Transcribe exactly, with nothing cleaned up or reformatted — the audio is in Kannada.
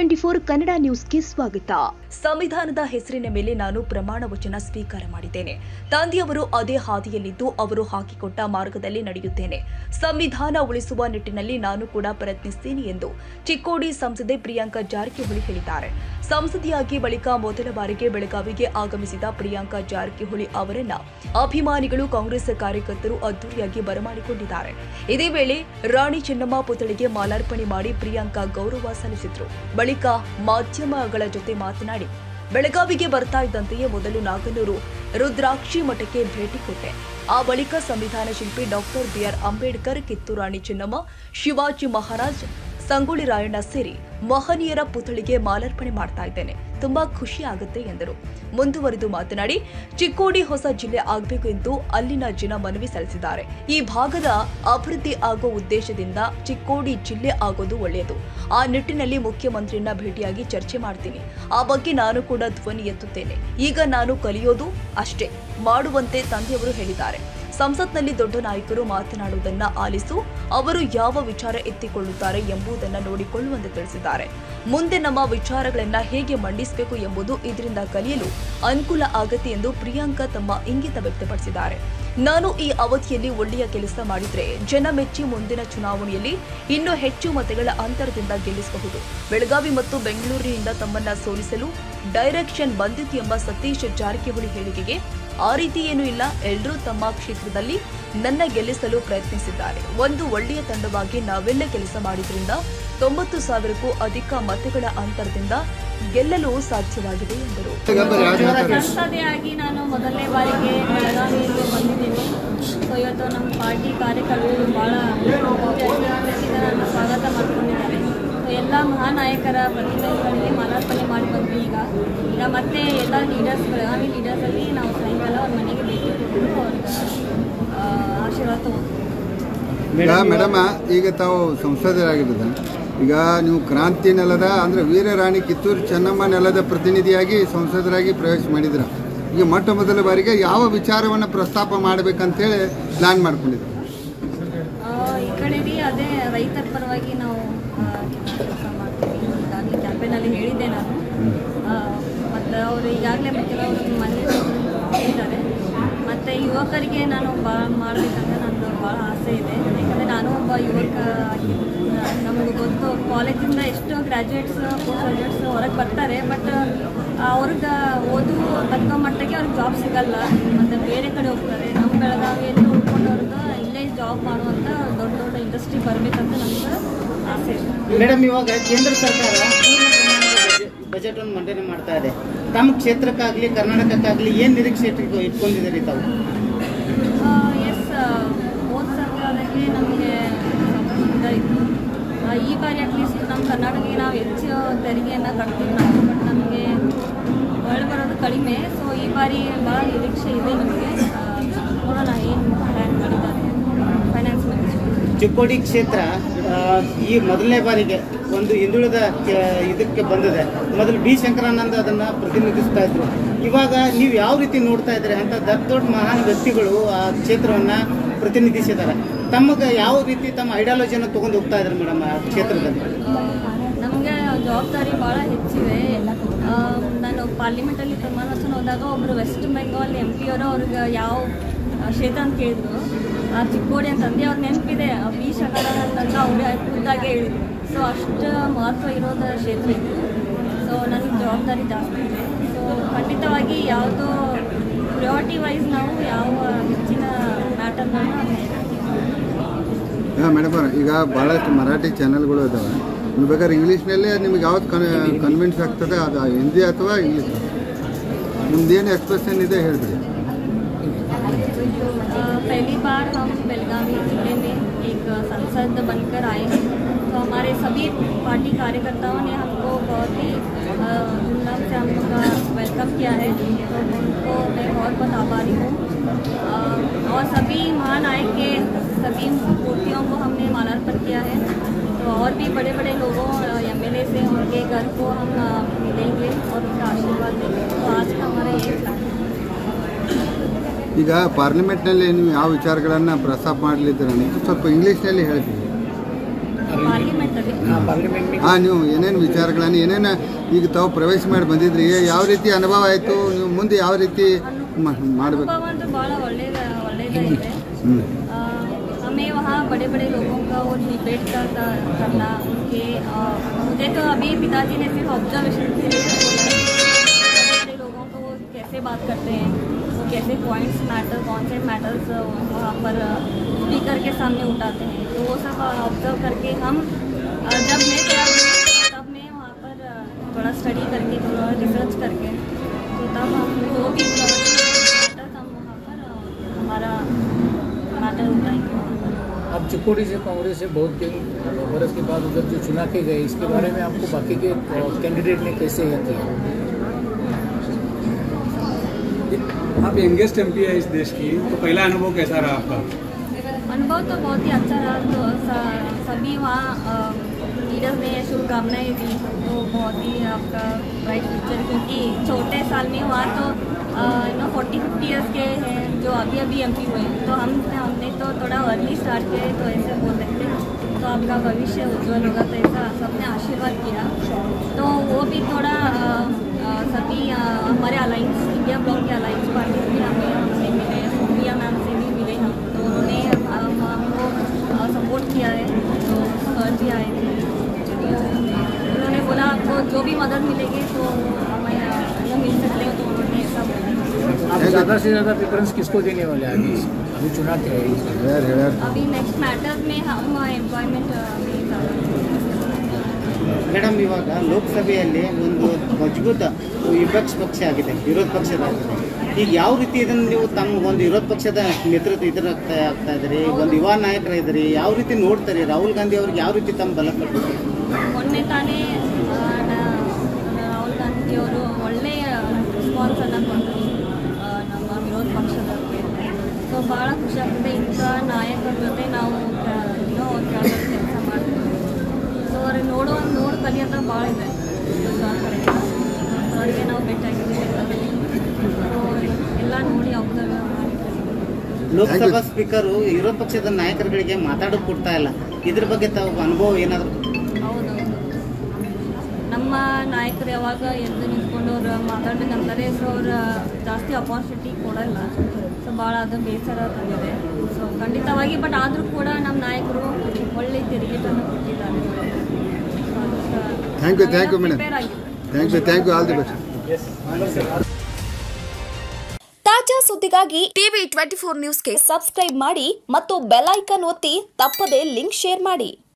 ಟ್ವೆಂಟಿ ಫೋರ್ ಕನ್ನಡ ನ್ಯೂಸ್ಗೆ ಸ್ವಾಗತ. ಸಂವಿಧಾನದ ಹೆಸರಿನ ಮೇಲೆ ನಾನು ಪ್ರಮಾಣ ವಚನ ಸ್ವೀಕಾರ ಮಾಡಿದ್ದೇನೆ. ತಂದೆಯವರು ಅದೇ ಹಾದಿಯಲ್ಲಿದ್ದು ಅವರು ಹಾಕಿಕೊಟ್ಟ ಮಾರ್ಗದಲ್ಲಿ ನಡೆಯುತ್ತೇನೆ. ಸಂವಿಧಾನ ಉಳಿಸುವ ನಿಟ್ಟಿನಲ್ಲಿ ನಾನು ಕೂಡ ಪ್ರಯತ್ನಿಸುತ್ತೇನೆ ಎಂದು ಚಿಕ್ಕೋಡಿ ಸಂಸದೆ ಪ್ರಿಯಾಂಕಾ ಜಾರಕಿಹೊಳಿ ಹೇಳಿದ್ದಾರೆ. ಸಂಸದೆಯಾಗಿ ಬಳಿಕ ಮೊದಲ ಬಾರಿಗೆ ಬೆಳಗಾವಿಗೆ ಆಗಮಿಸಿದ ಪ್ರಿಯಾಂಕಾ ಜಾರಕಿಹೊಳಿ ಅವರನ್ನ ಅಭಿಮಾನಿಗಳು, ಕಾಂಗ್ರೆಸ್ ಕಾರ್ಯಕರ್ತರು ಅದ್ದೂರಿಯಾಗಿ ಬರಮಾಡಿಕೊಂಡಿದ್ದಾರೆ. ಇದೇ ವೇಳೆ ರಾಣಿ ಚೆನ್ನಮ್ಮ ಪುತ್ಥಳಿಗೆ ಮಾಲಾರ್ಪಣೆ ಮಾಡಿ ಪ್ರಿಯಾಂಕಾ ಗೌರವ ಸಲ್ಲಿಸಿದ್ರು. ಬಳಿಕ ಮಾಧ್ಯಮಗಳ ಜೊತೆ ಮಾತನಾಡಿ, ಬೆಳಗಾವಿಗೆ ಬರ್ತಾ ಇದ್ದಂತೆಯೇ ಮೊದಲು ನಾಗನೂರು ರುದ್ರಾಕ್ಷಿ ಮಠಕ್ಕೆ ಭೇಟಿ ಕೊಟ್ಟೆ. ಆ ಬಳಿಕ ಸಂವಿಧಾನ ಶಿಲ್ಪಿ doctor B R Ambedkar, Kittur Rani Chennamma, Shivaji Maharaj, Sangolli Rayanna ಸೇರಿ ಮಹನೀಯರ ಪುತ್ಥಳಿಗೆ ಮಾಲಾರ್ಪಣೆ ಮಾಡ್ತಾ ಇದ್ದೇನೆ. ತುಂಬಾ ಖುಷಿ ಆಗುತ್ತೆ ಎಂದರು. ಮುಂದುವರೆದು ಮಾತನಾಡಿ, ಚಿಕ್ಕೋಡಿ ಹೊಸ ಜಿಲ್ಲೆ ಆಗಬೇಕು ಎಂದು ಅಲ್ಲಿನ ಜನ ಮನವಿ ಸಲ್ಲಿಸಿದ್ದಾರೆ. ಈ ಭಾಗದ ಅಭಿವೃದ್ಧಿ ಆಗೋ ಉದ್ದೇಶದಿಂದ ಚಿಕ್ಕೋಡಿ ಜಿಲ್ಲೆ ಆಗೋದು ಒಳ್ಳೆಯದು. ಆ ನಿಟ್ಟಿನಲ್ಲಿ ಮುಖ್ಯಮಂತ್ರಿಯನ್ನ ಭೇಟಿಯಾಗಿ ಚರ್ಚೆ ಮಾಡ್ತೀನಿ. ಆ ಬಗ್ಗೆ ನಾನು ಕೂಡ ಧ್ವನಿ ಎತ್ತುತ್ತೇನೆ. ಈಗ ನಾನು ಕಲಿಯೋದು ಅಷ್ಟೇ ಮಾಡುವಂತೆ ತಂದೆಯವರು ಹೇಳಿದ್ದಾರೆ. ಸಂಸತ್ನಲ್ಲಿ ದೊಡ್ಡ ನಾಯಕರು ಮಾತನಾಡುವುದನ್ನ ಆಲಿಸು, ಅವರು ಯಾವ ವಿಚಾರ ಎತ್ತಿಕೊಳ್ಳುತ್ತಾರೆ ಎಂಬುದನ್ನು ನೋಡಿಕೊಳ್ಳುವಂತೆ ತಿಳಿಸಿದ್ದಾರೆ. ಮುಂದೆ ನಮ್ಮ ವಿಚಾರಗಳನ್ನ ಹೇಗೆ ಮಂಡಿಸಬೇಕು ಎಂಬುದು ಇದರಿಂದ ಕಲಿಯಲು ಅನುಕೂಲ ಆಗುತ್ತೆ ಎಂದು ಪ್ರಿಯಾಂಕಾ ತಮ್ಮ ಇಂಗಿತ ವ್ಯಕ್ತಪಡಿಸಿದ್ದಾರೆ. ನಾನು ಈ ಅವಧಿಯಲ್ಲಿ ಒಳ್ಳೆಯ ಕೆಲಸ ಮಾಡಿದ್ರೆ ಜನ ಮೆಚ್ಚಿ ಮುಂದಿನ ಚುನಾವಣೆಯಲ್ಲಿ ಇನ್ನೂ ಹೆಚ್ಚು ಮತಗಳ ಅಂತರದಿಂದ ಗೆಲ್ಲಿಸಬಹುದು. ಬೆಳಗಾವಿ ಮತ್ತು ಬೆಂಗಳೂರಿನಿಂದ ತಮ್ಮನ್ನ ಸೋಲಿಸಲು ಡೈರೆಕ್ಷನ್ ಬಂದಿತ್ತು ಎಂಬ ಸತೀಶ್ ಜಾರಕಿಹೊಳಿ ಹೇಳಿಕೆಗೆ ಆ ರೀತಿ ಏನೂ ಇಲ್ಲ. ಎಲ್ಲರೂ ತಮ್ಮ ಕ್ಷೇತ್ರದಲ್ಲಿ ನನ್ನ ಗೆಲ್ಲಿಸಲು ಪ್ರಯತ್ನಿಸಿದ್ದಾರೆ. ಒಂದು ಒಳ್ಳೆಯ ತಂಡವಾಗಿ ನಾವೆಲ್ಲ ಕೆಲಸ ಮಾಡಿದ್ರಿಂದ ತೊಂಬತ್ತು ಸಾವಿರಕ್ಕೂ ಅಧಿಕ ಮತಗಳ ಅಂತರದಿಂದ ಗೆಲ್ಲಲು ಸಾಧ್ಯವಾಗಿದೆ ಎಂದರು. ಸಂಸದೆಯಾಗಿ ನಾನು ಮೊದಲನೇ ಬಾರಿಗೆ ಬೆಳಗಾವಿಯಲ್ಲಿ ಬಂದಿದ್ದೀನಿ. ಸೊ ಇವತ್ತು ನಮ್ಮ ಪಾರ್ಟಿ ಕಾರ್ಯಕರ್ತರು ಭಾಳ ನನ್ನ ಸ್ವಾಗತ ಮಾಡಿಕೊಂಡಿದ್ದಾರೆ. ಎಲ್ಲ ಮಹಾನಾಯಕರ ಪ್ರತಿಮೆಗಳಿಗೆ ಮಾಲಾರ್ಪಣೆ ಮಾಡಿ ಬಂದ್ವಿ. ಈಗ ಈಗ ಮತ್ತೆ ಎಲ್ಲ ಲೀಡರ್ಸ್, ಬೆಳಗಾವಿ ಲೀಡರ್ಸಲ್ಲಿ ನಾವು ಸಾಯಂಕಾಲ ಅವ್ರ ಮನೆಗೆ ಭೇಟಿ ಕೊಟ್ಟು ಅವ್ರಿಗೆ ಆಶೀರ್ವಾದ ತಗೋತೀವಿ. ಮೇಡಮ್, ಈಗ ತಾವು ಸಂಸದರಾಗಿರೋದ, ಈಗ ನೀವು ಕ್ರಾಂತಿ ನೆಲದ ಅಂದರೆ ವೀರರಾಣಿ ಕಿತ್ತೂರು ಚೆನ್ನಮ್ಮ ನೆಲದ ಪ್ರತಿನಿಧಿಯಾಗಿ ಸಂಸದರಾಗಿ ಪ್ರವೇಶ ಮಾಡಿದ್ರ. ಈಗ ಮೊಟ್ಟ ಮೊದಲ ಬಾರಿಗೆ ಯಾವ ವಿಚಾರವನ್ನು ಪ್ರಸ್ತಾಪ ಮಾಡಬೇಕಂತೇಳಿ ಪ್ಲಾನ್ ಮಾಡ್ಕೊಂಡಿದ್ರು? ಈ ಕಡೆ ರೀ ಅದೇ ರೈತರ ಪರವಾಗಿ ನಾವು ಕೆಲಸ ಮಾಡ್ತೀವಿ. ಈಗಾಗಲೇ ಕ್ಯಾಂಪೇನಲ್ಲಿ ಹೇಳಿದ್ದೆ ನಾನು. ಮತ್ತು ಅವರು ಈಗಾಗಲೇ ಕೆಲವರು ಮನೆ ಇದ್ದಾರೆ. ಮತ್ತು ಯುವಕರಿಗೆ ನಾನು ಭಾಳ ಮಾಡಬೇಕಂದ್ರೆ ನಂದು ಭಾಳ ಆಸೆ ಇದೆ. ಯಾಕಂದರೆ ನಾನು ಒಬ್ಬ ಯುವಕ. ನಮಗೆ ಗೊತ್ತು, ಕಾಲೇಜಿಂದ ಎಷ್ಟು ಗ್ರ್ಯಾಜುಯೇಟ್ಸ್, ಪೋಸ್ಟ್ ಗ್ರ್ಯಾಜುಯೇಟ್ಸ್ ಹೊರಗೆ ಬರ್ತಾರೆ. ಬಟ್ ಅವ್ರಿಗೆ ಓದು ತಕ್ಕ ಮಟ್ಟಿಗೆ ಅವ್ರಿಗೆ ಜಾಬ್ ಸಿಗಲ್ಲ, ಮತ್ತು ಬೇರೆ ಕಡೆ ಹೋಗ್ತಾರೆ. ನಮ್ಮ ಬೆಳಗಾವಿಯಲ್ಲಿ ಉಳ್ಕೊಂಡವ್ರಿಗೆ ಇಲ್ಲೇ ಜಾಬ್ ಮಾಡುವಂಥ ದೊಡ್ಡ ದೊಡ್ಡ ಇಂಡಸ್ಟ್ರಿ ಬರಬೇಕಂತ ನಮ್ಗೆ ಆಸೆ ಇದೆ. ಮೇಡಮ್, ಇವಾಗ ಕೇಂದ್ರ ಸರ್ಕಾರ ಬಜೆಟ್ ಒಂದು ಮಂಡನೆ ಮಾಡ್ತಾ ಇದೆ. ತಮ್ಮ ಕ್ಷೇತ್ರಕ್ಕಾಗಲಿ ಕರ್ನಾಟಕಕ್ಕಾಗಲಿ ಏನು ನಿರೀಕ್ಷೆ ಇಟ್ಕೊಂಡಿದ್ದೀರಿ ತಾವು? ಎಸ್, ಹೋದ ಸರ್ಕಾರಕ್ಕೆ ನಮಗೆ ಸಮಸ್ಯೆ ಇತ್ತು. ಈ ಬಾರಿ ಅಟ್ಲೀಸ್ಟ್ ನಮ್ಮ ಕರ್ನಾಟಕಕ್ಕೆ ನಾವು ಹೆಚ್ಚು ತೆರಿಗೆಯನ್ನು ಕಟ್ತೀವಿ ನಾವು, ಬಟ್ ನಮಗೆ ಹೊಳೆ ಬರೋದು ಕಡಿಮೆ. ಸೊ ಈ ಬಾರಿ ಭಾಳ ನಿರೀಕ್ಷೆ ಇದೆ ನಮಗೆ. ನೋಡೋಣ ಏನು ಪ್ಲ್ಯಾನ್ ಮಾಡಿದ್ದಾರೆ ಫೈನಾನ್ಸ್ ಮಿನಿಸ್ಟರ್. ಚಿಕ್ಕೋಡಿ ಕ್ಷೇತ್ರ ಈ ಮೊದಲನೇ ಬಾರಿಗೆ ಒಂದು ಹಿಂದುಳಿದ ಇದಕ್ಕೆ ಬಂದಿದೆ. ಮೊದಲು ಬಿ ಶಂಕರಾನಂದ ಅದನ್ನು ಪ್ರತಿನಿಧಿಸ್ತಾ ಇದ್ರು. ಇವಾಗ ನೀವು ಯಾವ ರೀತಿ ನೋಡ್ತಾ ಇದ್ದೀರಿ ಅಂತ ದೊಡ್ಡ ದೊಡ್ಡ ಮಹಾನ್ ವ್ಯಕ್ತಿಗಳು ಆ ಕ್ಷೇತ್ರವನ್ನು ಪ್ರತಿನಿಧಿಸಿದ್ದಾರೆ. ತಮಗೆ ಯಾವ ರೀತಿ ತಮ್ಮ ಐಡಿಯಾಲಜಿಯನ್ನು ತೊಗೊಂಡು ಹೋಗ್ತಾ ಇದ್ದಾರೆ ಮೇಡಮ್ ಆ ಕ್ಷೇತ್ರದಲ್ಲಿ? ನಮಗೆ ಜವಾಬ್ದಾರಿ ಭಾಳ ಹೆಚ್ಚಿವೆ. ನಾನು ಪಾರ್ಲಿಮೆಂಟಲ್ಲಿ ಪ್ರಮಾಣ ವಚನ ಹೋದಾಗ ಒಬ್ಬರು ವೆಸ್ಟ್ ಬೆಂಗಾಲ್ ಎಂ ಪಿ ಅವರು ಅವ್ರಿಗೆ ಯಾವ ಕ್ಷೇತ್ರ ಅಂತ ಕೇಳಿದ್ರು. ಆ ಚಿಕ್ಕೋಡಿ ಅಂತಂದು ಅವ್ರು ನೆನಪಿದೆ, ಬಿ ಶಂಕರಾನಂದ ಅವರೇ ಖುದ್ದಾಗೆ ಹೇಳಿದ್ರು. ಸೊ ಅಷ್ಟು ಮಹತ್ವ ಇರೋದ ಕ್ಷೇತ್ರ ಇದು. ಸೊ ನನಗೆ ಜವಾಬ್ದಾರಿ ಜಾಸ್ತಿ ಇದೆ. ಸೊ ಖಂಡಿತವಾಗಿ ಯಾವುದೋ ಪ್ರಿಯಾರಿಟಿ ವೈಸ್ ನಾವು ಯಾವ ಹೆಚ್ಚಿನ ಮ್ಯಾಟರ್ನ ಮೇಡಮ್, ಈಗ ಭಾಳಷ್ಟು ಮರಾಠಿ ಚಾನೆಲ್ಗಳು ಇದ್ದಾವೆ. ನೀವು ಬೇಕಾದ್ರೆ ಇಂಗ್ಲೀಷ್ನಲ್ಲೇ ನಿಮ್ಗೆ ಯಾವ್ದು ಕನ್ ಕನ್ವಿನ್ಸ್ ಆಗ್ತದೆ, ಅದು ಹಿಂದಿ ಅಥವಾ ಇಂಗ್ಲೀಷ್, ನಿಮ್ದೇನು ಎಕ್ಸ್ಪ್ರೆಷನ್ ಇದೆ ಹೇಳಿದ್ರಿ. पहली बार हम बेलगावी जिले में एक संसद बनकर आए हैं. तो हमारे सभी पार्टी कार्यकर्ताओं ने हमको बहुत ही धूमधाम से हम लोग का वेलकम किया है. तो उनको मैं बहुत बहुत आभारी हूँ. और सभी महानायक के सभी मूर्तियों को हमने मालार्पण किया है. तो और भी बड़े बड़े लोगों एम एल ए से उनके घर को हम मिलेंगे और उनका आशीर्वाद देंगे. तो आज का हमारा ये प्लान है. ಈಗ ಪಾರ್ಲಿಮೆಂಟ್ನಲ್ಲಿ ನೀವು ಯಾವ ವಿಚಾರಗಳನ್ನು ಪ್ರಸ್ತಾಪ ಮಾಡಲಿದ್ದೀರ ಅಂತ ಸ್ವಲ್ಪ ಇಂಗ್ಲೀಷ್ನಲ್ಲಿ ಹೇಳ್ತೀವಿ. पार्लियामेंट ಹಾಂ, ನೀವು ಏನೇನು ವಿಚಾರಗಳನ್ನು ಏನೇನು ಈಗ ತಾವು ಪ್ರವೇಶ ಮಾಡಿ ಬಂದಿದ್ರಿ, ಯಾವ ರೀತಿ ಅನುಭವ ಆಯಿತು, ನೀವು ಮುಂದೆ ಯಾವ ರೀತಿ ಮಾಡಬೇಕು? अनुभव तो बड़ा ಒಳ್ಳೆದ ಒಳ್ಳೆದೇ ಇದೆ। ಹ್ಞೂ हमें वहाँ बड़े बड़े लोगों का वो डिबेट का करना उनके मुझे तो अभी पिताजी ने सिर्फ ऑब्जर्वेशन के लिए बोला बड़े बड़े लोगों को वो कैसे बात करते हैं, वो कैसे पॉइंट्स मैटर कौन से मैटर्स वहाँ पर स्पीकर के सामने उठाते हैं, तो वो सब ऑब्जर्व करके हम जब मैं तैयार हुई तब मैं वहाँ पर थोड़ा स्टडी करके थोड़ा रिसर्च करके तो तब हम जो भी मैटर हम वहाँ पर हमारा मैटर उठाएंगे। अब चिकोड़ी से कांग्रेस से बहुत दिन बरस के बाद उधर जो चुना के गए, इसके बारे में आपको बाकी के कैंडिडेट ने कैसे यह किया? आप यंगेस्ट एमपी है इस देश की, तो पहला अनुभव कैसा रहा आपका? अनुभव तो बहुत ही अच्छा रहा। तो सभी वहाँ लीडर्स ने शुभकामनाएं दी, तो बहुत ही आपका ब्राइट फ्यूचर, क्योंकि छोटे साल में वहाँ तो नो फोर्टी फिफ्टी ईयर्स के हैं जो अभी अभी एमपी हुए, तो हम हमने तो थोड़ा अर्ली स्टार्ट किया है, तो ऐसे बोल सकते हैं। तो आपका भविष्य उज्जवल होगा, तो ऐसा सबने आशीर्वाद किया। तो वो भी थोड़ा आ, आ, सभी आ, हमारे अलाइंस इंडिया ब्लॉक के अलाइंस पार्टी भी हमें हमसे मिले, प्रिया मैम से भी मिले हम, तो उन्होंने हमको सपोर्ट किया है। तो सर भी आए थे, उन्होंने बोला आपको जो भी मदद मिलेगी तो हमें मिल सकते हो, तो उन्होंने ऐसा बोला। आप ज़्यादा से ज़्यादा प्रेफरेंस किसको देने वाले हैं अभी अभी चुनाव के है? अभी नेक्स्ट मैटर्स में हम एम्प्लॉयमेंट ಮೇಡಮ್, ಇವಾಗ ಲೋಕಸಭೆಯಲ್ಲಿ ಒಂದು ಮಜಬೂತ ವಿಪಕ್ಷ ಪಕ್ಷ ಆಗಿದೆ, ವಿರೋಧ ಪಕ್ಷದಾಗಿದೆ. ಈಗ ಯಾವ ರೀತಿ ಇದನ್ನು ನೀವು ತಮ್ಮ ಒಂದು ವಿರೋಧ ಪಕ್ಷದ ನೇತೃತ್ವ ಇದರಾಗ್ತಾ ಆಗ್ತಾ ಇದ್ರಿ, ಒಂದು ಯುವ ನಾಯಕರ ಇದ್ರಿ, ಯಾವ ರೀತಿ ನೋಡ್ತಾರೆ ರಾಹುಲ್ ಗಾಂಧಿ ಅವ್ರಿಗೆ, ಯಾವ ರೀತಿ ತಮ್ಮ ಬಲ ಕೊಡ್ಬೇಕು? ಮೊನ್ನೆ ತಾನೇ ರಾಹುಲ್ ಗಾಂಧಿ ಅವರು ಒಳ್ಳೆಯ ರೆಸ್ಪಾನ್ಸನ್ನು ಕೊಟ್ಟರು ನಮ್ಮ ವಿರೋಧ ಪಕ್ಷದವ್ರಿಗೆ. ಸೊ ಭಾಳ ಖುಷಿ ಆಗ್ತದೆ, ಇಂಥ ನಾಯಕರ ಜೊತೆ ನಾವು ಏನೋ ಕೆಲಸ ಮಾಡ್ತೀವಿ. ಸೊ ಅವ್ರಿಗೆ ನೋಡೋ ನೋಡಿ ಕಲಿಯೋದ ಭಾಳ ಇದೆ ಅವರಿಗೆ ನಾವು ಭೇಟಿಯಾಗಿದ್ದೀವಿ, ಎಲ್ಲ ನೋಡಿ ಅಬ್ಸರ್ವ್ ಮಾಡಿ. ಲೋಕಸಭಾ ಸ್ಪೀಕರು ವಿರೋಧ ಪಕ್ಷದ ನಾಯಕರುಗಳಿಗೆ ಮಾತಾಡೋಕೆ ಕೊಡ್ತಾ ಇಲ್ಲ, ಇದ್ರ ಬಗ್ಗೆ ತಾವು ಅನುಭವ ಏನಾದರೂ? ಹೌದೌದು, ನಮ್ಮ ನಾಯಕರು ಯಾವಾಗ ಎದ್ದು ನಿಂತ್ಕೊಂಡು ಅವ್ರು ಮಾತಾಡ್ಬೇಕಂತಾರೆ, ಸೊ ಅವ್ರು ಜಾಸ್ತಿ ಅಪಾರ್ಚುನಿಟಿ ಕೊಡಲ್ಲ. ಸೊ ಭಾಳ ಅದು ಬೇಸರ ತಂದಿದೆ. ಸೊ ಖಂಡಿತವಾಗಿ, ಬಟ್ ಆದರೂ ಕೂಡ ನಮ್ಮ ನಾಯಕರು ಒಳ್ಳೆ ತಿರುಗೇಟನ್ನು ಕೊಟ್ಟಿದ್ದಾರೆ. Thank you thank you madam, thank you thank you all the best. ತಾಜಾ ಸುದ್ದಿಗಾಗಿ ಟಿವಿ ಟ್ವೆಂಟಿ ಫೋರ್ ನ್ಯೂಸ್ಗೆ ಸಬ್ಸ್ಕ್ರೈಬ್ ಮಾಡಿ ಮತ್ತು ಬೆಲ್ ಐಕಾನ್ ಒತ್ತಿ ತಪ್ಪದೇ ಲಿಂಕ್ ಶೇರ್ ಮಾಡಿ.